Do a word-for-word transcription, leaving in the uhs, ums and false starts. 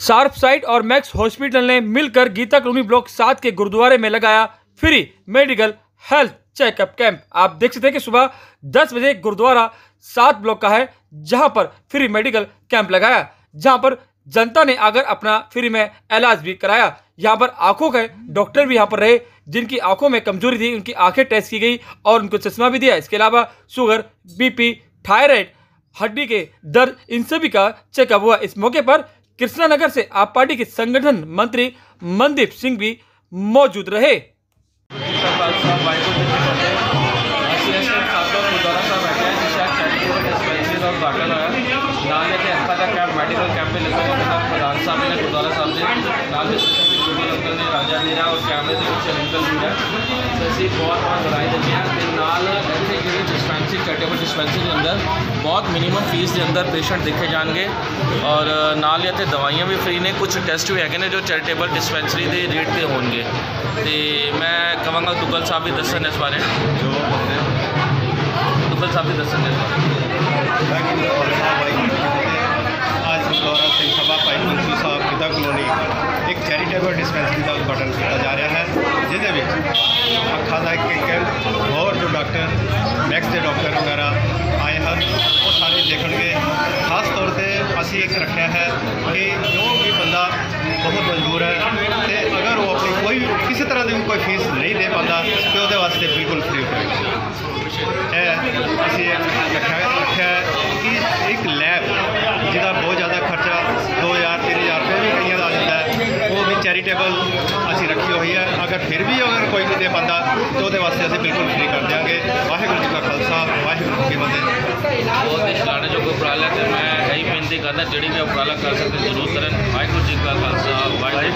Sharp sight और Max hospital ने मिलकर गीता कॉलोनी ब्लॉक सात के गुरुद्वारे में लगाया free medical health checkup camp. आप देख सकते हैं कि सुबह दस बजे गुरुद्वारा सात ब्लॉक का है, जहां पर फ्री मेडिकल कैंप लगाया, जहां पर जनता ने आकर अपना फ्री में इलाज भी कराया। यहाँ पर आंखों के डॉक्टर भी यहाँ पर रहे, जिनकी आंखों में कमजोरी थी, उनकी आंखें टेस्ट की गई और उनको चश्मा भी दिया। इसके अलावा शुगर, बीपी, थायराइड, हड्डी के दर्द, इन सभी का चेकअप हुआ। इस मौके पर कृष्णानगर से आप पार्टी के संगठन मंत्री मनदीप सिंह भी मौजूद रहे। मेडिकल कैंप में लगा हुआ प्रधान साहब ने गुरुद्वारा साहब ने नाल अंकल ने राजा नीरा और कैमरे के पिछले अंकल भी है ਅਸੀਂ बहुत बहुत बधाई ਦਿੰਦੇ ਹਾਂ ਤੇ ਨਾਲ ਇੱਥੇ ਜਿਹੜੀ ਡਿਸਪੈਂਸਰੀ ਚੈਰੀਟੇਬਲ ਡਿਸਪੈਂਸਰੀ ਦੇ ਅੰਦਰ ਬਹੁਤ ਮਿਨੀਮਮ ਫੀਸ ਦੇ ਅੰਦਰ ਪੇਸ਼ੈਂਟ ਦੇਖੇ ਜਾਣਗੇ ਔਰ ਨਾਲ ਹੀ ਇੱਥੇ ਦਵਾਈਆਂ ਵੀ ਫ੍ਰੀ ਨੇ। ਕੁਝ ਟੈਸਟ ਵੀ ਹੈਗੇ ਨੇ ਜੋ ਚੈਰੀਟੇਬਲ ਡਿਸਪੈਂਸਰੀ ਦੇ ਰੇਟ ਤੇ ਹੋਣਗੇ ਤੇ ਮੈਂ ਕਹਾਂਗਾ ਦੁੱਗਲ ਸਾਹਿਬ ਵੀ ਦੱਸਣ ਇਸ ਬਾਰੇ ਜੋ ਦੁੱਗਲ ਸਾਹਿਬ ਵੀ ਦੱਸਣ ਇਸ ਬਾਰੇ। गुरुद्वारा सिंह सभा भाई मुंशी साहब गीता कॉलोनी एक चैरिटेबल डिस्पेंसरी का उद्घाटन किया जा रहा है, जिस अखा का एक कैंप और जो डॉक्टर मैक्स के डॉक्टर वगैरह आए हैं वो सारे देखेंगे। खास तौर पर असी एक रखा है कि जो भी बंदा बहुत मजबूर है तो अगर वो अपनी कोई किसी तरह की कोई फीस नहीं दे पाता तो वो वास्ते बिल्कुल फ्री है। असी रखा रखा है कि एक लैब जिसका बहुत ज़्यादा खर्चा दो हज़ार तीन हज़ार रुपये भी कई आ जाता है, वो भी चैरिटेबल असी रखी हुई है। अगर फिर भी अगर कोई नहीं दे पाता तो वो वास्ते असी बिल्कुल फ्री कर देंगे। वाहिगुरू जी का खालसा वाहिगुरू जी की फतेह। बहुत ही चलाने जो उपराला है, मैं यही बेनती करना जी भी उपराला कर सकते जरूर करें। वाहिगुरू जी का खालसा वाहिगुरू